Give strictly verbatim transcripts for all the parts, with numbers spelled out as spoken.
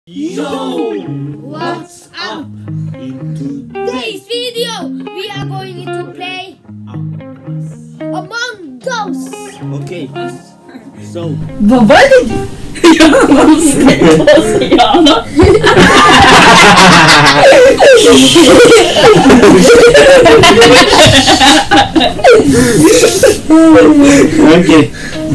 Yo! What's up? In today's video, we are going to play Among Us. Okay, so... Vad var det? Jag måste ta sig gärna. Okay.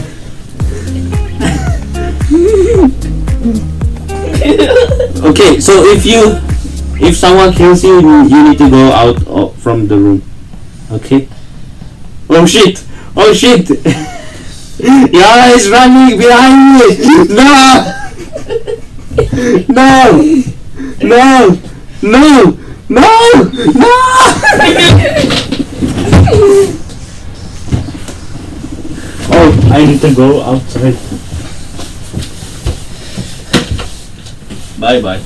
Okay, so if you, if someone kills you, you need to go out of, from the room. Okay. Oh shit! Oh shit! Yara is running behind me! No! No! No! No! No! No! Oh, I need to go outside. Bye bye.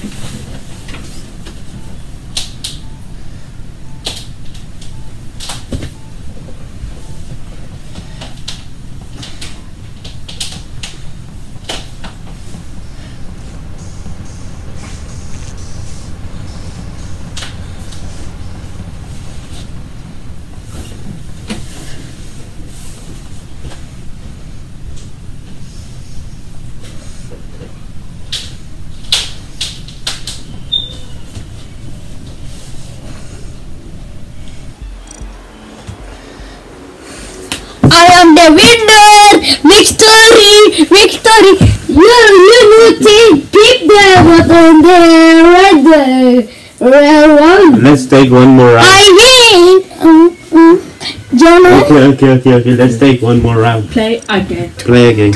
I am the winner! Victory! Victory! You, you need to keep the button there, right there. Right. Let's take one more round. I win! Um, um, Jonah? Okay, okay, okay, okay. Let's take one more round. Play again. Play again.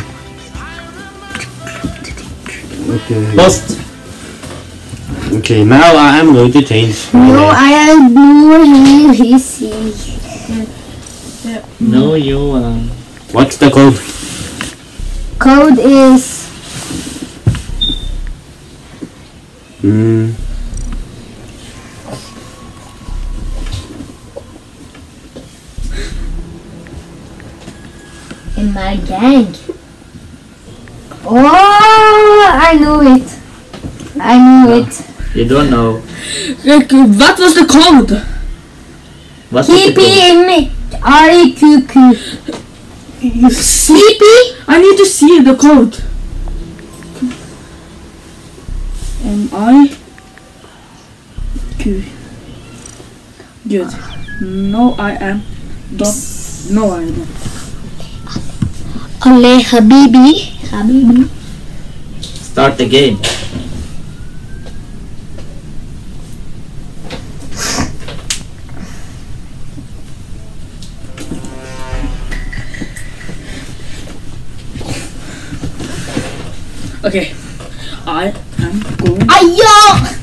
Okay. Post. Okay, now I am going to change. No, I am blue. He sees. No, you. Uh... What's the code? Code is Hmm. in my gang. Oh, I knew it. I knew it. You don't know. What was the code? What was K the P code? M R E Q Q. Sleepy? I need to see the code. M I Q. Good. No, I am. Don't. No, I don't. Ole Habibi. Habibi. Start the game. Okay, I am going. Ayo!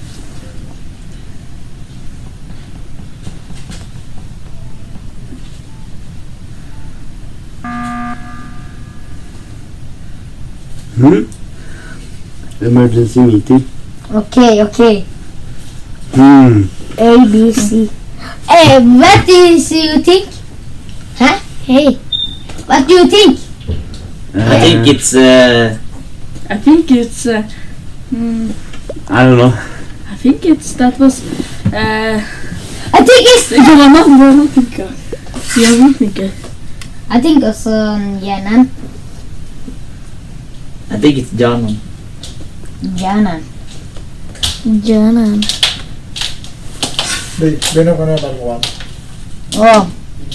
Hmm? Emergency meeting. Okay, okay. Hmm. A, B, C. Hey, what do you think? Huh? Hey, what do you think? I think it's. Uh, I think it's. Uh, mm, I don't know. I think it's that was. Uh, I think it's. Jag måste tänka. Jag måste tänka. I think it's um, Janan. I think it's Janon. Janan. Janan. Di, beno ka na dalawa. Oh.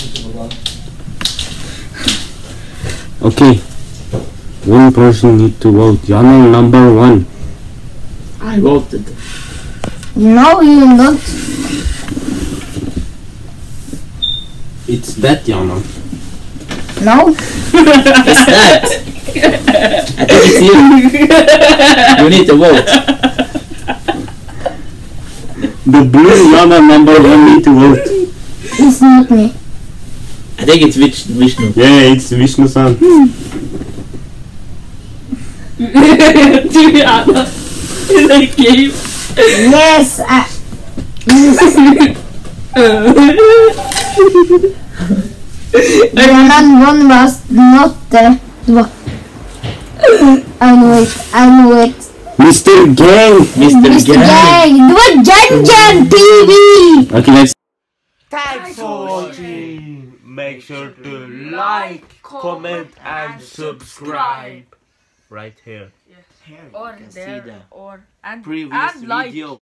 Okay. One person need to vote. Yana number one. I voted. No, you don't. It's that Yana. No. It's that. I think it's you. You need to vote. The blue Yana number one need to vote. It's not me. I think it's Vish Vishnu. Yeah, it's Vishnu-san. To be honest, in the game. Yes. I, Janan one was not the. I know it. I know it. Mister Gang. Mister Mister Gang. Gang. What Jan Jan T V? Okay, let's. Thanks for watching. Make sure to like, comment, and subscribe. Right here. Yes. Here Or you can see there the or and previous and like. video.